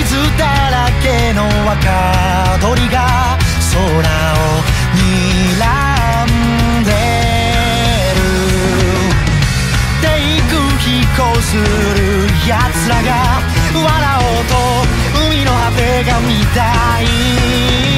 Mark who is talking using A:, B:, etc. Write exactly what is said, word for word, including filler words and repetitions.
A: 傷だらけの若鳥が空を睨んでる。低空飛行する奴らが笑おうと海の果てが見たい。